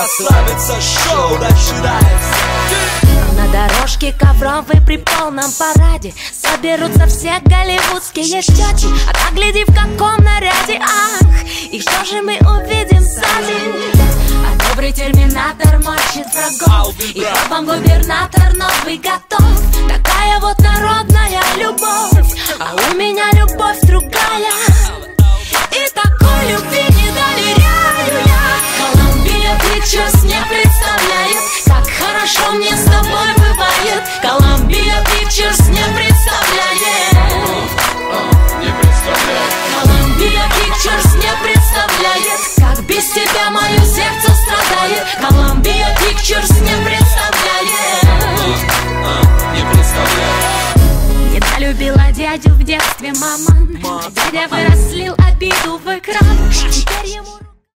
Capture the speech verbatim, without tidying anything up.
расслабиться, шоу начинается. На дорожке ковровой при полном параде соберутся все голливудские щеки. А так гляди, в каком наряде, ах, и что же мы увидим сзади? А добрый терминатор мочит врагов, и вам губернатор новый готов. Такая вот народная любовь, а у меня любовь другая. И такой любви не доверяю я. Columbia Pictures не представляет, как хорошо мне с тобой бывает. Columbia Pictures не представляет. Не представляет. Columbia Pictures не представляет, как без тебя мое сердце страдает. Columbia Pictures не представляет. Не представляет. Недолюбила дядю в детстве мама, а дядя вырос, слил обиду в экран. Теперь ему